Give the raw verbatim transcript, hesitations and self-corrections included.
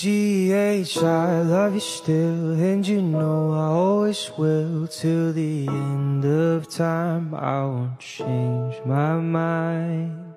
G H, I love you still, and you know I always will. Till the end of time, I won't change my mind.